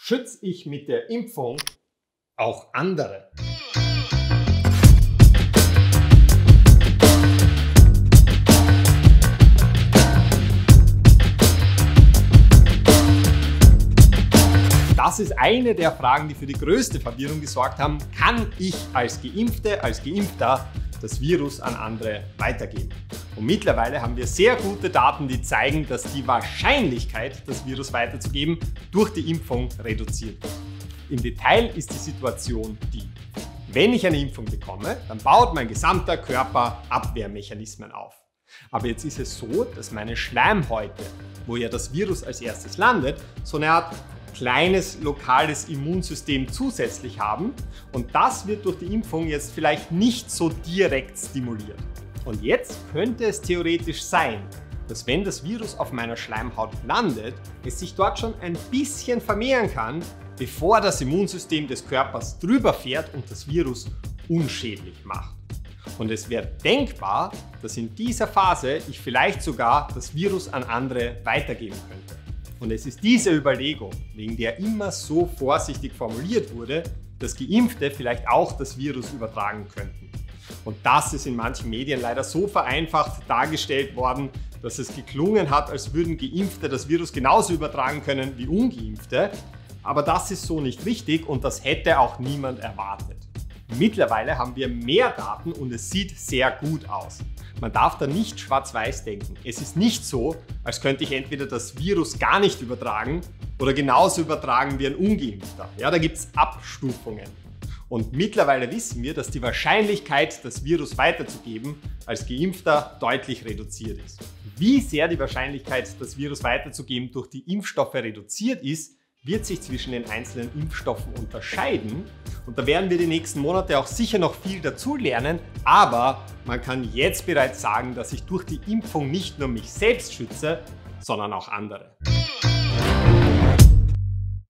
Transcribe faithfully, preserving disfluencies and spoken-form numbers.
schütze ich mit der Impfung auch andere? Das ist eine der Fragen, die für die größte Verwirrung gesorgt haben. Kann ich als Geimpfte, als Geimpfter das Virus an andere weitergeben? Und mittlerweile haben wir sehr gute Daten, die zeigen, dass die Wahrscheinlichkeit, das Virus weiterzugeben, durch die Impfung reduziert wird. Im Detail ist die Situation die: Wenn ich eine Impfung bekomme, dann baut mein gesamter Körper Abwehrmechanismen auf. Aber jetzt ist es so, dass meine Schleimhäute, wo ja das Virus als erstes landet, so eine Art kleines lokales Immunsystem zusätzlich haben, und das wird durch die Impfung jetzt vielleicht nicht so direkt stimuliert. Und jetzt könnte es theoretisch sein, dass wenn das Virus auf meiner Schleimhaut landet, es sich dort schon ein bisschen vermehren kann, bevor das Immunsystem des Körpers drüber fährt und das Virus unschädlich macht. Und es wäre denkbar, dass in dieser Phase ich vielleicht sogar das Virus an andere weitergeben könnte. Und es ist diese Überlegung, wegen der immer so vorsichtig formuliert wurde, dass Geimpfte vielleicht auch das Virus übertragen könnten. Und das ist in manchen Medien leider so vereinfacht dargestellt worden, dass es geklungen hat, als würden Geimpfte das Virus genauso übertragen können wie Ungeimpfte. Aber das ist so nicht richtig und das hätte auch niemand erwartet. Mittlerweile haben wir mehr Daten und es sieht sehr gut aus. Man darf da nicht schwarz-weiß denken. Es ist nicht so, als könnte ich entweder das Virus gar nicht übertragen oder genauso übertragen wie ein Ungeimpfter. Ja, da gibt es Abstufungen. Und mittlerweile wissen wir, dass die Wahrscheinlichkeit, das Virus weiterzugeben, als Geimpfter deutlich reduziert ist. Wie sehr die Wahrscheinlichkeit, das Virus weiterzugeben, durch die Impfstoffe reduziert ist, wird sich zwischen den einzelnen Impfstoffen unterscheiden. Und da werden wir die nächsten Monate auch sicher noch viel dazu lernen. Aber man kann jetzt bereits sagen, dass ich durch die Impfung nicht nur mich selbst schütze, sondern auch andere.